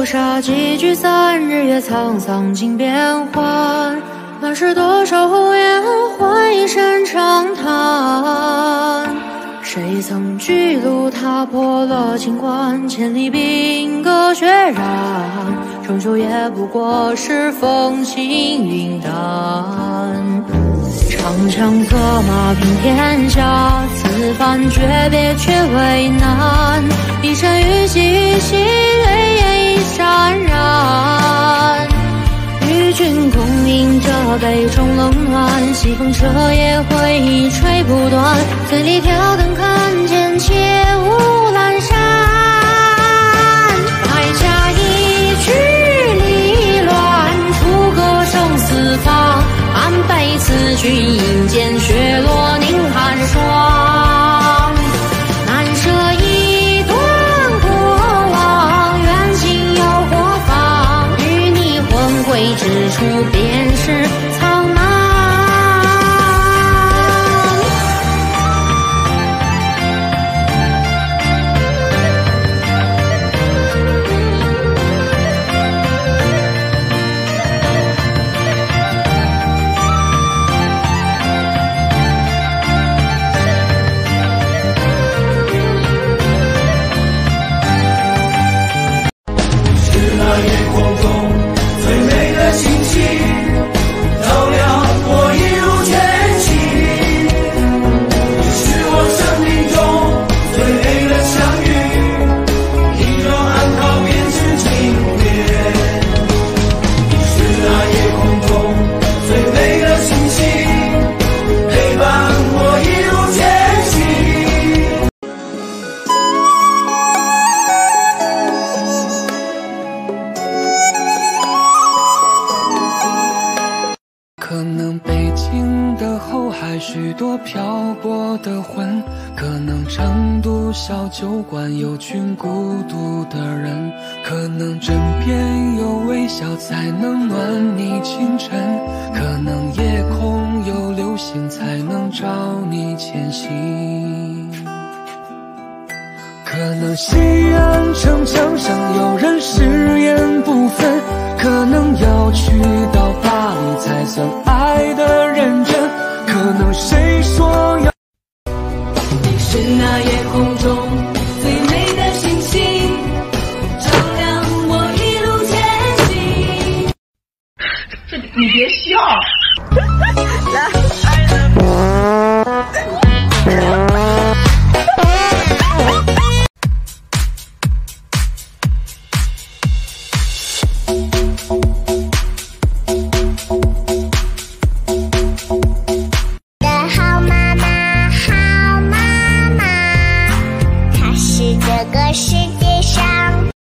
沙几聚散，日月沧桑尽变幻。乱世多少红颜，换一声长叹。谁曾巨鹿踏破了秦关，千里兵戈血染，终究也不过是风轻云淡。长枪策马平天下，此番诀别却为难。一身玉玺玉玺，泪眼已潸然。与君共饮这杯中冷暖，西风彻夜回吹不断。醉里挑灯看见且无阑珊，百家一曲离乱，出个生死方。安悲此君饮剑，雪落凝寒霜。难舍一段过往，愿今有何妨？与你魂归之处，便是苍茫。 可能北京的后海许多漂泊的魂，可能成都小酒馆有群孤独的人，可能枕边有微笑才能暖你清晨，可能夜空有流星才能照你前行。可能西安城墙上有人誓言不分，可能要去到巴黎才算爱的认真，可能谁说要你是那夜空